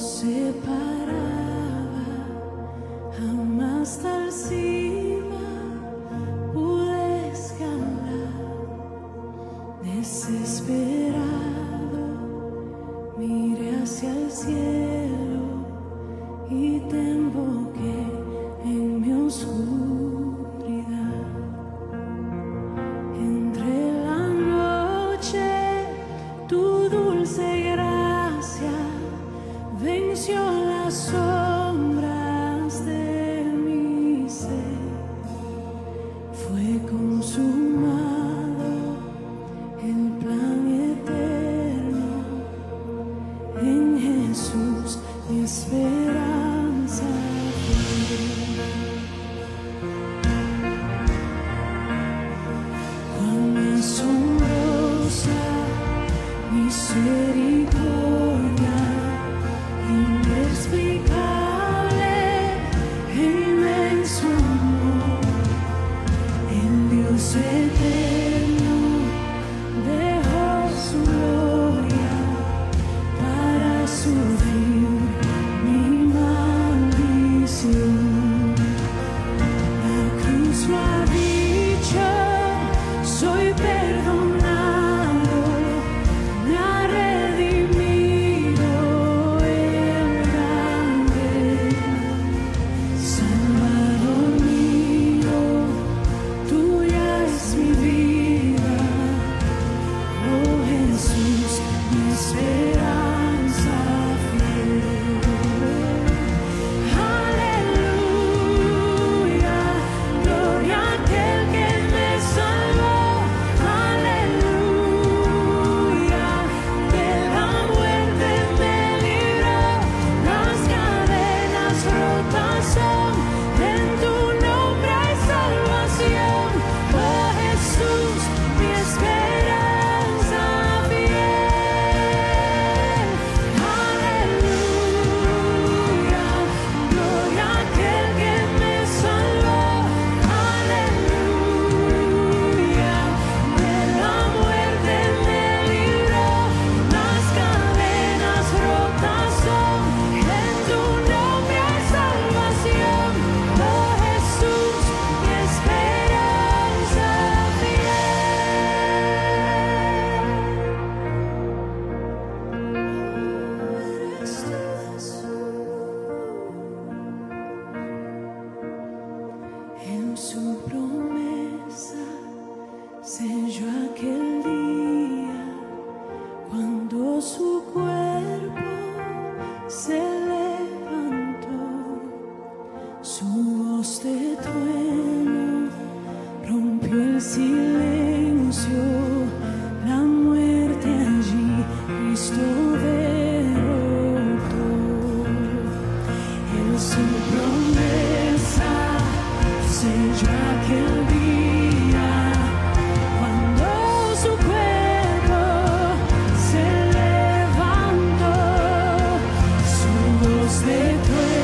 separaba, jamás tal cima pude escalar. Desesperado miré hacia el cielo y te invoqué en mi oscuridad. Entre la noche tu dulce gracia venció las sombras de mi ser. Fue consumado el plan eterno, en Jesús mi esperanza fue. Cuán asombrosa misericordia, inexplicable e inmenso amor. El Dios eterno dejó su gloria para sufrir mi maldición. La cruz lo ha dicho, soy perdonado, me ha redimido el grande Salvador mío, tuya es mi vida, oh Jesús, mi esperanza fue. Aleluya, gloria a aquel que me salvó. Aleluya, de la muerte me libró, las cadenas rotas son, en tu nombre hay salvación, oh Jesús, mi esperanza fiel. Aleluya, gloria a aquel que me salvó. Aleluya, de la muerte me libró, las cadenas rotas son, en tu nombre hay salvación, oh Jesús, mi esperanza fiel. Eres tú, Jesús. En su promesa selló aquel día cuando su cuerpo se levantó. Su voz de trueno rompió el silencio, la muerte allí Cristo derrotó. En su promesa selló aquel día cuando su cuerpo se levantó. Su voz de trueno